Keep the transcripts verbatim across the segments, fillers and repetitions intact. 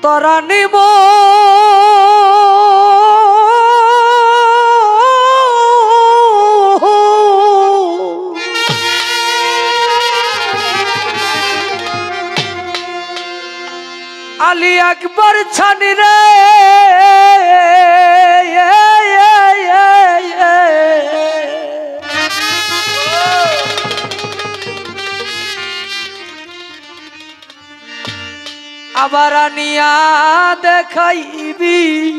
তরা নিব আলী আকবর ছানি রে আবার আনিয়া দেখাইবি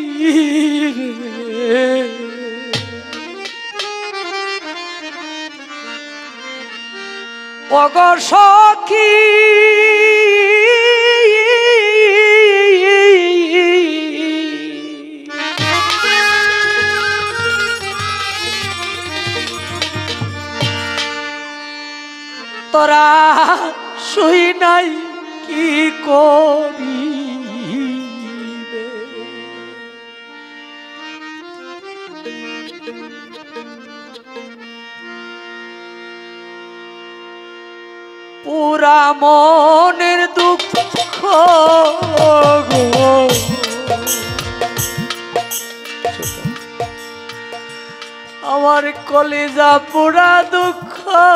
অগর সখী তোরা শুই নাই কি করিবে পুরা মনের দুঃখ গো আমার কলিজা পুরা দুঃখ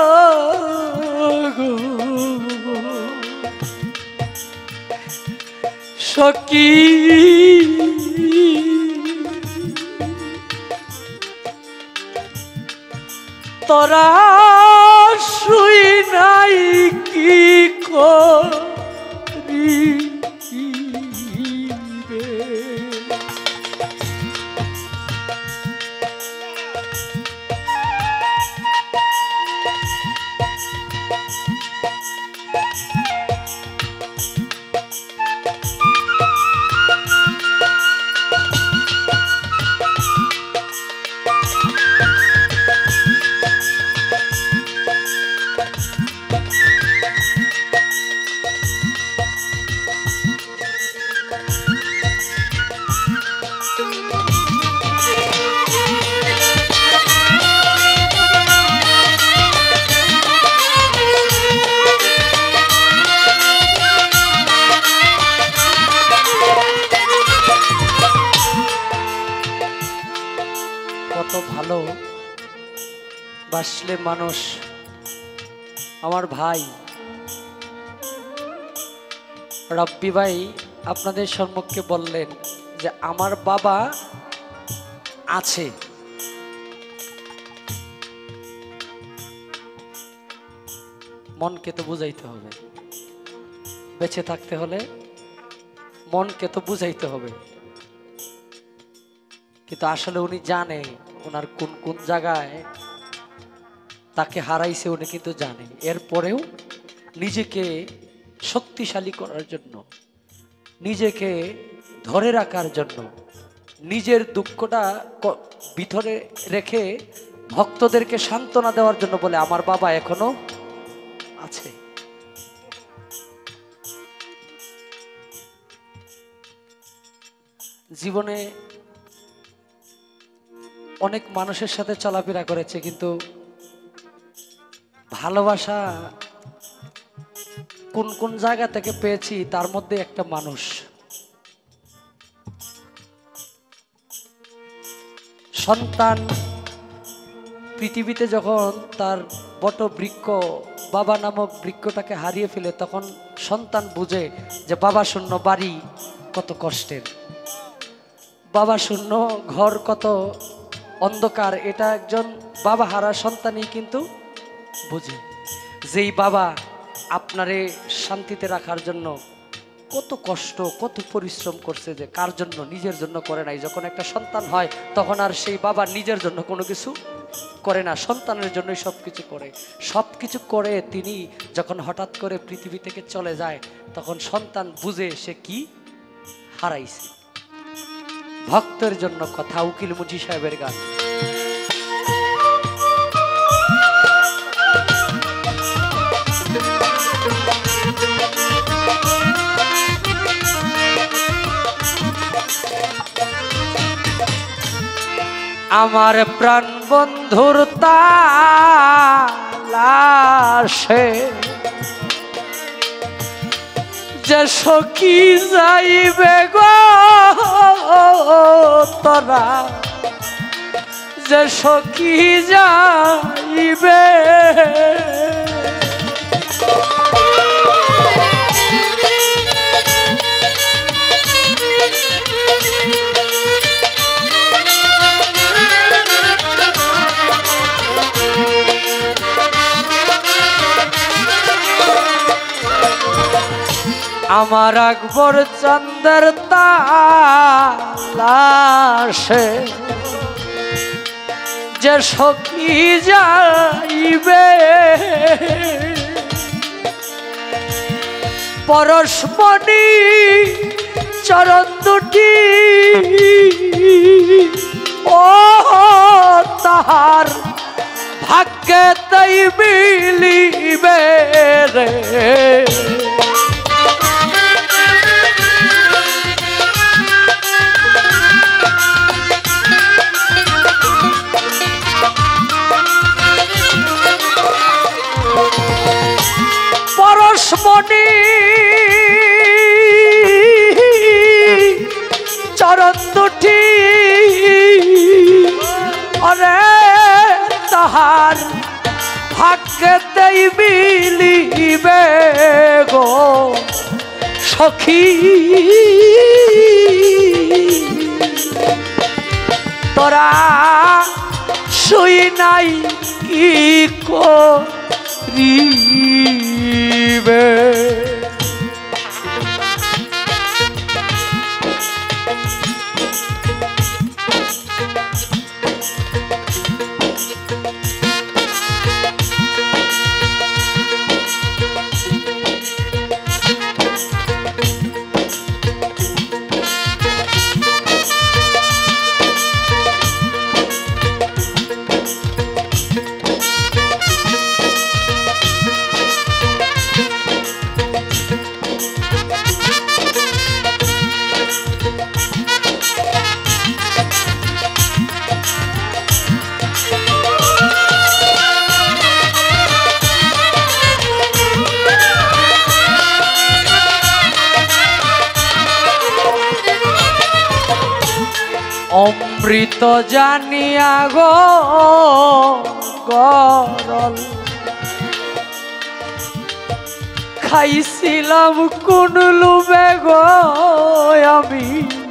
গো সখী তোরা শুই নাই কি করিবে কত ভালো বাসলে মানুষ। আমার ভাই রব্বি ভাই আপনাদের সম্মুখে বললেন যে আমার বাবা আছে, মনকে তো বুঝাইতে হবে, বেঁচে থাকতে হলে মনকে তো বুঝাইতে হবে। কিন্তু আসলে উনি জানে ওনার কোন কোন জায়গায় তাকে হারাইছে, উনি কিন্তু জানে। এরপরেও নিজেকে শক্তিশালী করার জন্য, নিজেকে ধরে রাখার জন্য, নিজের দুঃখটা ভিতরে রেখে ভক্তদেরকে সান্ত্বনা দেওয়ার জন্য বলে আমার বাবা এখনো আছে। জীবনে অনেক মানুষের সাথে চলাফেরা করেছে, কিন্তু ভালোবাসা কোন কোন জায়গা থেকে পেয়েছি তার মধ্যে একটা মানুষ। সন্তান পৃথিবীতে যখন তার বট বৃক্ষ বাবা নামক বৃক্ষটাকে হারিয়ে ফেলে, তখন সন্তান বুঝে যে বাবা শূন্য বাড়ি কত কষ্টের, বাবা শূন্য ঘর কত অন্ধকার। এটা একজন বাবা হারা সন্তানই কিন্তু বুঝে। যেই বাবা আপনারে শান্তিতে রাখার জন্য কত কষ্ট কত পরিশ্রম করছে, যে কার জন্য, নিজের জন্য করে নাই। যখন একটা সন্তান হয় তখন আর সেই বাবা নিজের জন্য কোনো কিছু করে না, সন্তানের জন্যই সব কিছু করে। সব কিছু করে তিনি যখন হঠাৎ করে পৃথিবী থেকে চলে যায়, তখন সন্তান বুঝে সে কি হারাইছে। ভক্তের জন্য কথা, উকিল মুন্সি সাহেবের গান। আমার প্রাণ বন্ধুর তালাশে যে সখী যাইবে গো তোরা যে সখী যাইবে আমার আকবর চন্দ্র তালাশে যে সখী যাইবে পরশমণি চরণ দুটি ও তাহার ভাগ্যে তাই মিলিবে রে পরশমণি চরণ দুটি অরে তাহার ভাগ্যেতেই মিলিবে গো সখী তোরা শুই নাই কি করিবে অমৃত জানিয়া গো গরল খাইছিলাম কোন লোভে গো আমি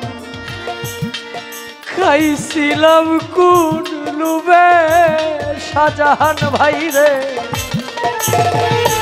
খাইছিলাম কোন লোভে শাহজাহান ভাই রে